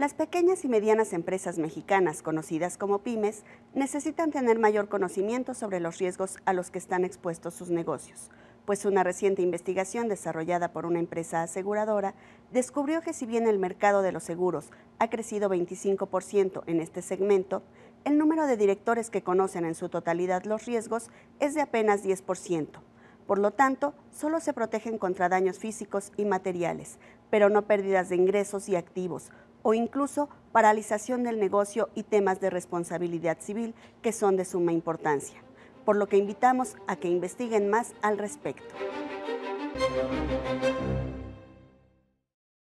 Las pequeñas y medianas empresas mexicanas, conocidas como pymes, necesitan tener mayor conocimiento sobre los riesgos a los que están expuestos sus negocios, pues una reciente investigación desarrollada por una empresa aseguradora descubrió que si bien el mercado de los seguros ha crecido 25% en este segmento, el número de directores que conocen en su totalidad los riesgos es de apenas 10%. Por lo tanto, solo se protegen contra daños físicos y materiales, pero no pérdidas de ingresos y activos, o incluso paralización del negocio y temas de responsabilidad civil que son de suma importancia, por lo que invitamos a que investiguen más al respecto.